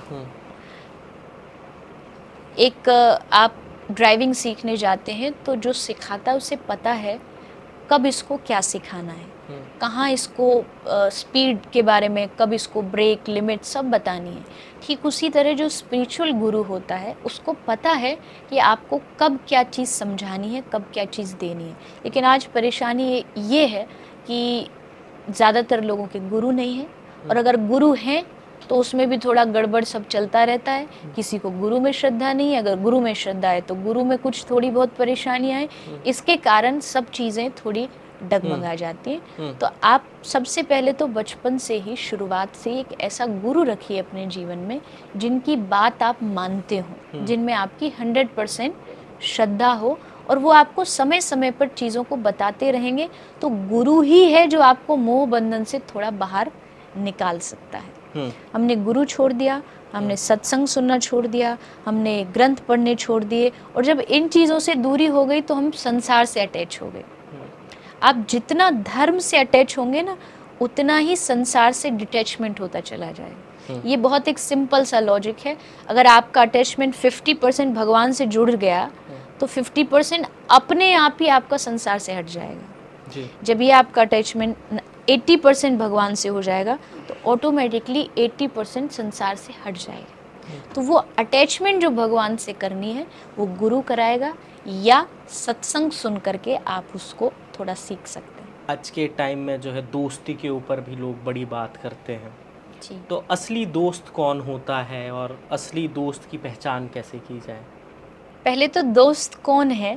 एक आप ड्राइविंग सीखने जाते हैं तो जो सिखाता है उसे पता है कब इसको क्या सिखाना है, कहाँ इसको स्पीड के बारे में, कब इसको ब्रेक लिमिट सब बतानी है। ठीक उसी तरह जो स्पिरिचुअल गुरु होता है उसको पता है कि आपको कब क्या चीज़ समझानी है, कब क्या चीज़ देनी है। लेकिन आज परेशानी ये है कि ज़्यादातर लोगों के गुरु नहीं है, और अगर गुरु हैं तो उसमें भी थोड़ा गड़बड़ सब चलता रहता है। किसी को गुरु में श्रद्धा नहीं है, अगर गुरु में श्रद्धा है तो गुरु में कुछ थोड़ी बहुत परेशानियां हैं, इसके कारण सब चीज़ें थोड़ी डगमगा जाती हैं। तो आप सबसे पहले तो बचपन से ही, शुरुआत से एक ऐसा गुरु रखिए अपने जीवन में जिनकी बात आप मानते हो, जिनमें आपकी हंड्रेड परसेंट श्रद्धा हो, और वो आपको समय समय पर चीज़ों को बताते रहेंगे। तो गुरु ही है जो आपको मोह बंधन से थोड़ा बाहर निकाल सकता है। हमने गुरु छोड़ दिया, हमने सत्संग सुनना छोड़ दिया, हमने ग्रंथ पढ़ने छोड़ दिए, और जब इन चीज़ों से दूरी हो गई तो हम संसार से अटैच हो गए। आप जितना धर्म से अटैच होंगे ना, उतना ही संसार से डिटैचमेंट होता चला जाएगा। ये बहुत एक सिंपल सा लॉजिक है। अगर आपका अटैचमेंट फिफ्टी परसेंट भगवान से जुड़ गया तो फिफ्टी परसेंट अपने आप ही आपका संसार से हट जाएगा जी। जब ये आपका अटैचमेंट अस्सी परसेंट भगवान से हो जाएगा तो ऑटोमेटिकली अस्सी परसेंट संसार से हट जाएगा। तो वो अटैचमेंट जो भगवान से करनी है वो गुरु कराएगा, या सत्संग सुन करके आप उसको थोड़ा सीख सकते हैं। आज के टाइम में जो है दोस्ती के ऊपर भी लोग बड़ी बात करते हैं जी। तो असली दोस्त कौन होता है और असली दोस्त की पहचान कैसे की जाए? पहले तो दोस्त कौन है?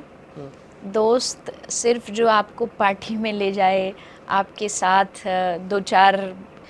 दोस्त सिर्फ जो आपको पार्टी में ले जाए, आपके साथ दो चार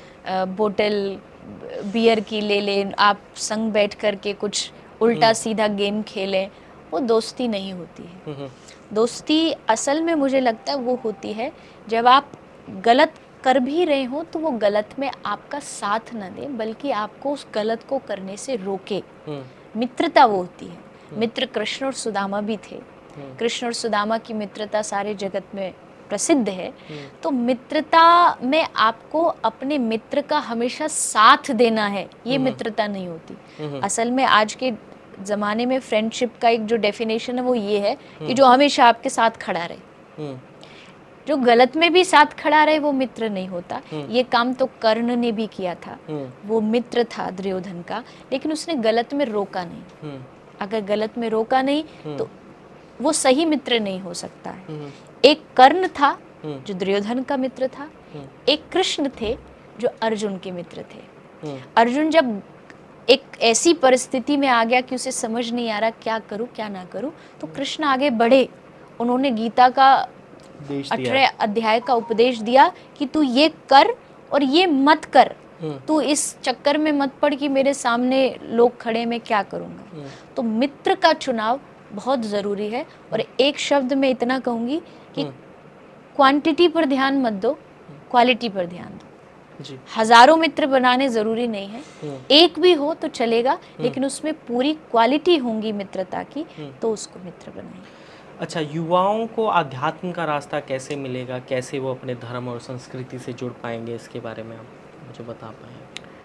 बोतल बियर की ले लें, आप संग बैठ कर के कुछ उल्टा सीधा गेम खेलें, वो दोस्ती नहीं होती है। दोस्ती असल में मुझे लगता है वो होती है जब आप गलत कर भी रहे हो तो वो गलत में आपका साथ न दे, बल्कि आपको उस गलत को करने से रोके। मित्रता वो होती है। मित्र कृष्ण और सुदामा भी थे। कृष्ण और सुदामा की मित्रता सारे जगत में प्रसिद्ध है। तो मित्रता में आपको अपने मित्र का हमेशा साथ देना है, ये मित्रता नहीं होती। असल में आज के ज़माने में फ्रेंडशिप का एक जो डेफिनेशन है वो ये है कि जो हमेशा आपके साथ खड़ा रहे। जो गलत में भी साथ खड़ा रहे वो मित्र नहीं होता। ये काम तो कर्ण ने भी किया था, वो मित्र था दुर्योधन का, लेकिन उसने गलत में रोका नहीं। अगर गलत में रोका नहीं तो वो सही मित्र नहीं हो सकता है। एक कर्ण था जो दुर्योधन का मित्र था, एक कृष्ण थे जो अर्जुन के मित्र थे। अर्जुन जब एक ऐसी परिस्थिति में आ गया कि उसे समझ नहीं आ रहा क्या करूं क्या ना करूं, तो कृष्ण आगे बढ़े, उन्होंने गीता का अठारह अध्याय का उपदेश दिया कि तू ये कर और ये मत कर, तू इस चक्कर में मत पड़ कि मेरे सामने लोग खड़े मैं क्या करूंगा। तो मित्र का चुनाव बहुत ज़रूरी है। और एक शब्द में इतना कहूँगी कि क्वांटिटी पर ध्यान मत दो, क्वालिटी पर ध्यान दो जी। हज़ारों मित्र बनाने ज़रूरी नहीं है, एक भी हो तो चलेगा, लेकिन उसमें पूरी क्वालिटी होंगी मित्रता की, तो उसको मित्र बनाइए। अच्छा, युवाओं को आध्यात्म का रास्ता कैसे मिलेगा, कैसे वो अपने धर्म और संस्कृति से जुड़ पाएंगे, इसके बारे में आप मुझे बता पाएँ?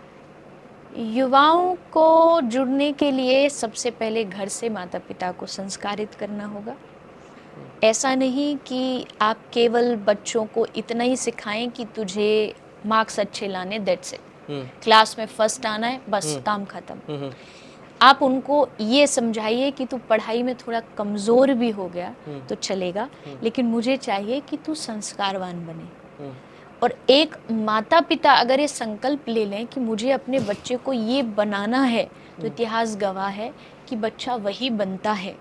युवाओं को जुड़ने के लिए सबसे पहले घर से माता पिता को संस्कारित करना होगा। ऐसा नहीं कि आप केवल बच्चों को इतना ही सिखाएं कि तुझे मार्क्स अच्छे लाने, दैट्स इट, क्लास में फर्स्ट आना है, बस काम खत्म। आप उनको ये समझाइए कि तू पढ़ाई में थोड़ा कमज़ोर भी हो गया तो चलेगा, लेकिन मुझे चाहिए कि तू संस्कारवान बने। और एक माता पिता अगर ये संकल्प ले लें कि मुझे अपने बच्चे को ये बनाना है, तो इतिहास गवाह है कि बच्चा वही बनता है।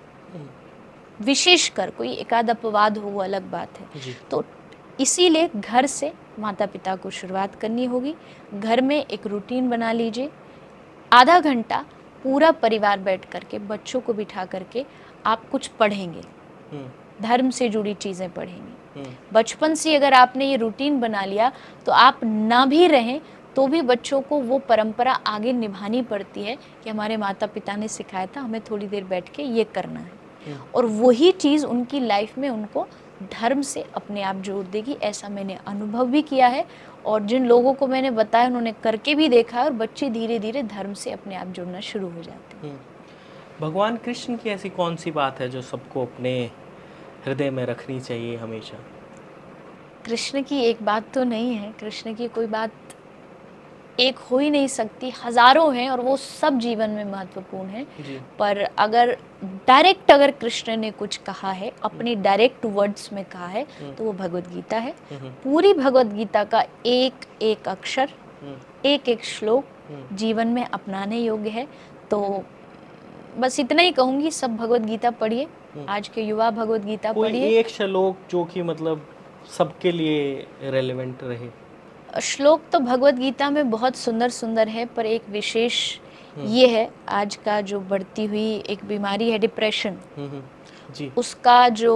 विशेषकर कोई एकाध अपवाद हो वो अलग बात है। तो इसीलिए घर से माता पिता को शुरुआत करनी होगी। घर में एक रूटीन बना लीजिए, आधा घंटा पूरा परिवार बैठ करके बच्चों को बिठा करके आप कुछ पढ़ेंगे, धर्म से जुड़ी चीज़ें पढ़ेंगे। बचपन से अगर आपने ये रूटीन बना लिया तो आप ना भी रहें तो भी बच्चों को वो परंपरा आगे निभानी पड़ती है कि हमारे माता पिता ने सिखाया था, हमें थोड़ी देर बैठ के ये करना है। और वही चीज़ उनकी लाइफ में उनको धर्म से अपने आप जोड़ देगी। ऐसा मैंने अनुभव भी किया है, और जिन लोगों को मैंने बताया उन्होंने करके भी देखा है, और बच्चे धीरे धीरे धर्म से अपने आप जुड़ना शुरू हो जाते हैं। भगवान कृष्ण की ऐसी कौन सी बात है जो सबको अपने हृदय में रखनी चाहिए हमेशा? कृष्ण की एक बात तो नहीं है, कृष्ण की कोई बात एक हो ही नहीं सकती, हजारों हैं और वो सब जीवन में महत्वपूर्ण हैं। पर अगर डायरेक्ट अगर कृष्ण ने कुछ कहा है, अपने डायरेक्ट वर्ड्स में कहा है, तो वो भगवत गीता है। पूरी भगवत गीता का एक एक अक्षर, एक एक श्लोक जीवन में अपनाने योग्य है। तो बस इतना ही कहूँगी, सब भगवत गीता पढ़िए, आज के युवा भगवत गीता पढ़िए। एक श्लोक जो कि मतलब सबके लिए रेलेवेंट रहे। श्लोक तो भगवत गीता में बहुत सुंदर सुंदर है, पर एक विशेष ये है, आज का जो बढ़ती हुई एक बीमारी है डिप्रेशन, जी, उसका जो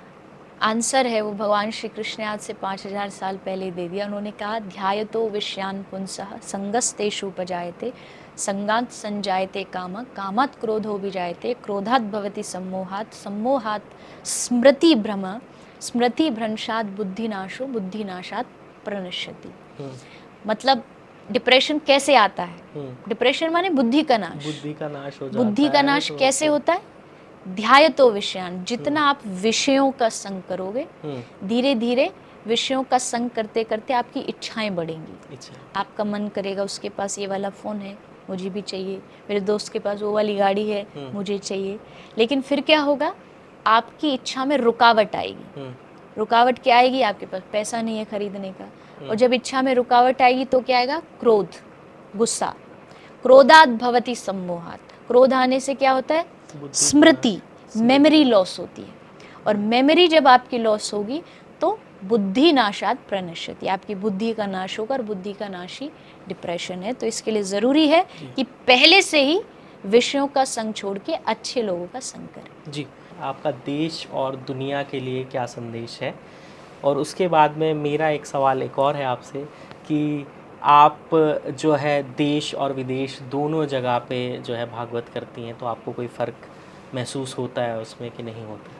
आंसर है वो भगवान श्री कृष्ण ने आज से पाँच हजार साल पहले दे दिया। उन्होंने कहा, ध्यायतो विषयान पुंसः संगस्तेषु उपजायते, संगात संजायते काम, कामात् क्रोधो विजायते, क्रोधात् भवति सम्मोहात्, सम्मोहात् स्मृति भ्रम, स्मृति भ्रंशात् बुद्धिनाशो, बुद्धिनाशात् प्रणश्यति। मतलब डिप्रेशन कैसे आता है? डिप्रेशन माने बुद्धि का नाश। बुद्धि का नाश हो जाता बुद्धि का नाश तो कैसे होता है? ध्यायतो विषयान, जितना आप विषयों का संग करोगे, धीरे धीरे विषयों का संग करते करते आपकी इच्छाएं बढ़ेंगी। आपका मन करेगा उसके पास ये वाला फोन है, मुझे भी चाहिए, मेरे दोस्त के पास वो वाली गाड़ी है, मुझे चाहिए। लेकिन फिर क्या होगा? आपकी इच्छा में रुकावट आएगी। रुकावट क्या आएगी? आपके पास पैसा नहीं है खरीदने का। और जब इच्छा में रुकावट आएगी तो क्या आएगा? क्रोध, गुस्सा। क्रोधात् भवति सम्मोहात्, क्रोध आने से क्या होता है? स्मृति, मेमोरी लॉस होती है। और मेमोरी जब आपकी लॉस होगी तो बुद्धि नाशात् प्रणश्यति, आपकी बुद्धि का नाश होगा, और बुद्धि का नाश ही डिप्रेशन है। तो इसके लिए ज़रूरी है कि पहले से ही विषयों का संग छोड़ के अच्छे लोगों का संग करें। जी, आपका देश और दुनिया के लिए क्या संदेश है? और उसके बाद में मेरा एक सवाल एक और है आपसे कि आप जो है देश और विदेश दोनों जगह पे जो है भागवत करती हैं, तो आपको कोई फ़र्क महसूस होता है उसमें कि नहीं होता?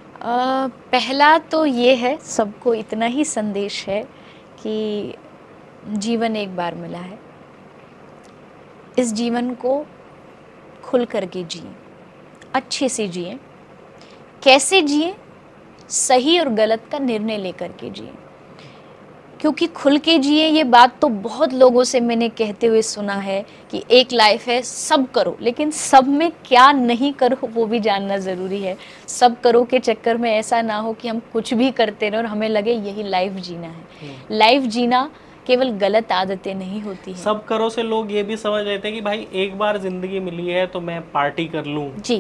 आ, पहला तो ये है, सबको इतना ही संदेश है कि जीवन एक बार मिला है, इस जीवन को खुल करके जिए, अच्छे से जिए। कैसे जिए? सही और गलत का निर्णय लेकर के जिए। क्योंकि खुल के जिए, ये बात तो बहुत लोगों से मैंने कहते हुए सुना है कि एक लाइफ है, सब करो, लेकिन सब में क्या नहीं करो वो भी जानना ज़रूरी है। सब करो के चक्कर में ऐसा ना हो कि हम कुछ भी करते रहें और हमें लगे यही लाइफ जीना है। लाइफ जीना केवल गलत आदतें नहीं होती है। सब करो से लोग ये भी समझ लेते हैं कि भाई एक बार ज़िंदगी मिली है तो मैं पार्टी कर लूँ, जी,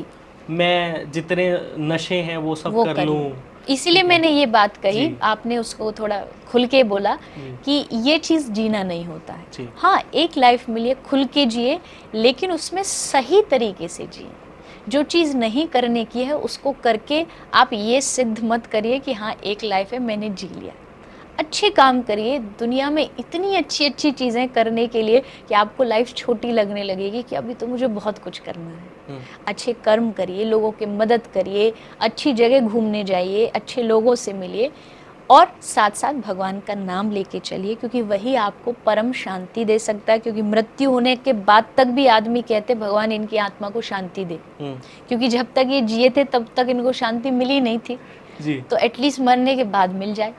मैं जितने नशे हैं वो सब वो कर लूँ। इसीलिए मैंने ये बात कही, आपने उसको थोड़ा खुल के बोला कि ये चीज़ जीना नहीं होता है। हाँ, एक लाइफ मिली है, खुल के जिए, लेकिन उसमें सही तरीके से जिए। जो चीज़ नहीं करने की है उसको करके आप ये सिद्ध मत करिए कि हाँ एक लाइफ है, मैंने जी लिया। अच्छे काम करिए। दुनिया में इतनी अच्छी अच्छी चीज़ें करने के लिए कि आपको लाइफ छोटी लगने लगेगी कि अभी तो मुझे बहुत कुछ करना है। अच्छे कर्म करिए, लोगों की मदद करिए, अच्छी जगह घूमने जाइए, अच्छे लोगों से मिलिए, और साथ साथ भगवान का नाम लेके चलिए, क्योंकि वही आपको परम शांति दे सकता है। क्योंकि मृत्यु होने के बाद तक भी आदमी कहते भगवान इनकी आत्मा को शांति दे, क्योंकि जब तक ये जिए थे तब तक इनको शांति मिली नहीं थी जी। तो एटलीस्ट मरने के बाद मिल जाए।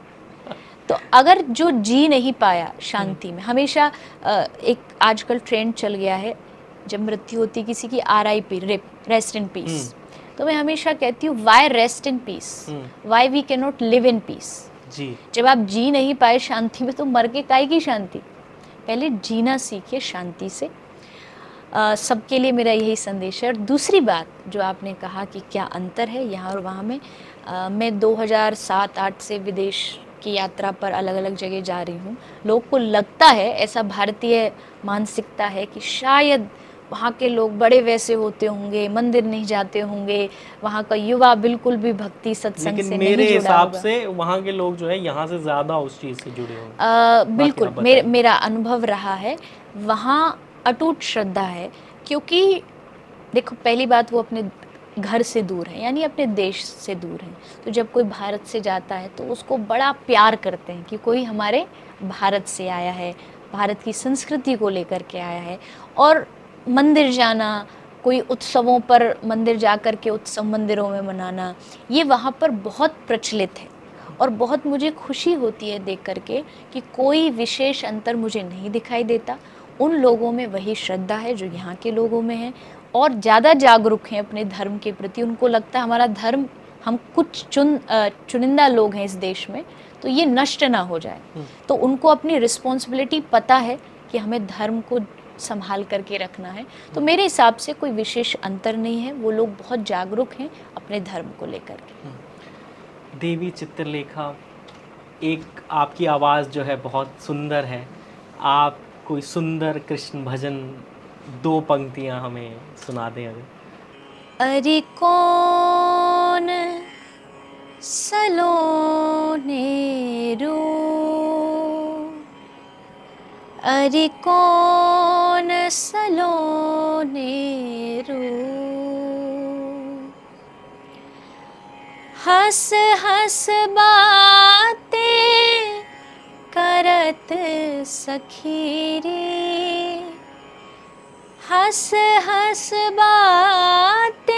तो अगर जो जी नहीं पाया शांति में, हमेशा एक आजकल ट्रेंड चल गया है, जब मृत्यु होती किसी की, R I P, RIP, rest in peace. तो मैं हमेशा कहती हूँ, why rest in peace, why we can not live in peace. जी, जब आप जी नहीं पाए शांति में तो मर के काहे की शांति? पहले जीना सीखिए शांति से। uh, सबके लिए मेरा यही संदेश है। और दूसरी बात जो आपने कहा कि क्या अंतर है यहाँ और वहाँ में, uh, मैं दो हज़ार सात आठ से विदेश की यात्रा पर अलग अलग जगह जा रही हूँ। लोगों को लगता है, ऐसा भारतीय मानसिकता है कि शायद वहाँ के लोग बड़े वैसे होते होंगे, मंदिर नहीं जाते होंगे, वहाँ का युवा बिल्कुल भी भक्ति सत्संग से नहीं जुड़ा होगा। मेरे हिसाब से वहाँ के लोग जो है यहाँ से ज़्यादा उस चीज़ से जुड़े होंगे। बिल्कुल, मेरे मेरा अनुभव रहा है, वहाँ अटूट श्रद्धा है। क्योंकि देखो, पहली बात वो अपने घर से दूर है, यानी अपने देश से दूर है। तो जब कोई भारत से जाता है तो उसको बड़ा प्यार करते हैं कि कोई हमारे भारत से आया है, भारत की संस्कृति को लेकर के आया है। और मंदिर जाना, कोई उत्सवों पर मंदिर जा कर के उत्सव मंदिरों में मनाना, ये वहाँ पर बहुत प्रचलित है। और बहुत मुझे खुशी होती है देख कर के कि कोई विशेष अंतर मुझे नहीं दिखाई देता। उन लोगों में वही श्रद्धा है जो यहाँ के लोगों में है, और ज़्यादा जागरूक हैं अपने धर्म के प्रति। उनको लगता है हमारा धर्म, हम कुछ चुन अ, चुनिंदा लोग हैं इस देश में, तो ये नष्ट ना हो जाए। तो उनको अपनी रिस्पॉन्सिबिलिटी पता है कि हमें धर्म को संभाल करके रखना है। तो मेरे हिसाब से कोई विशेष अंतर नहीं है, वो लोग बहुत जागरूक हैं अपने धर्म को लेकर के। देवी चित्रलेखा, एक आपकी आवाज़ जो है बहुत सुंदर है। आप कोई सुंदर कृष्ण भजन दो पंक्तियां हमें सुना दें अगर। अरे कौन सलोने रो, अरे कौन सलोने रो, हंस हंस बातें करत सखी रे, हंस हंस बातें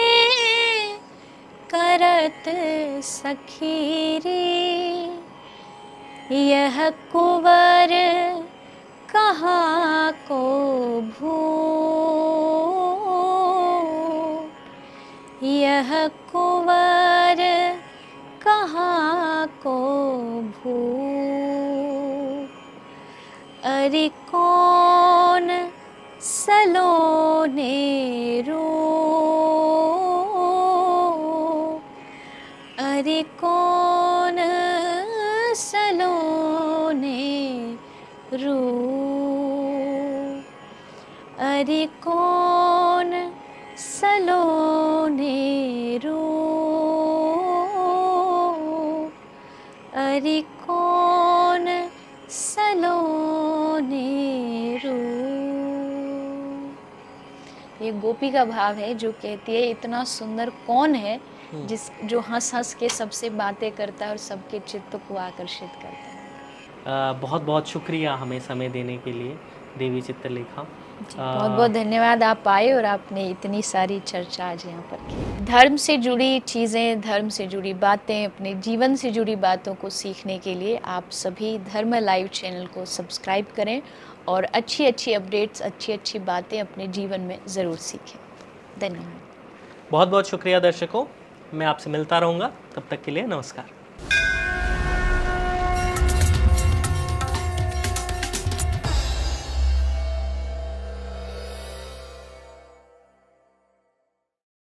करत सखी रे, यह कुंवर कहाँ को भू, यह कुंवर कहाँ को भू, अरे कौन सलोने रो, अरे कौन सलोने रो, अरे कौन सलोने रो, अरे कौन सलोने रो। ये गोपी का भाव है जो कहती है इतना सुंदर कौन है जिस जो हंस हंस के सबसे बातें करता है और सबके चित्त को आकर्षित करता है। आ, बहुत बहुत शुक्रिया हमें समय देने के लिए देवी चित्रलेखा। बहुत बहुत धन्यवाद, आप आए और आपने इतनी सारी चर्चा आज यहाँ पर की। धर्म से जुड़ी चीज़ें, धर्म से जुड़ी बातें, अपने जीवन से जुड़ी बातों को सीखने के लिए आप सभी धर्म लाइव चैनल को सब्सक्राइब करें और अच्छी अच्छी अपडेट्स, अच्छी अच्छी बातें अपने जीवन में ज़रूर सीखें। धन्यवाद। बहुत बहुत शुक्रिया दर्शकों, मैं आपसे मिलता रहूँगा, तब तक के लिए नमस्कार।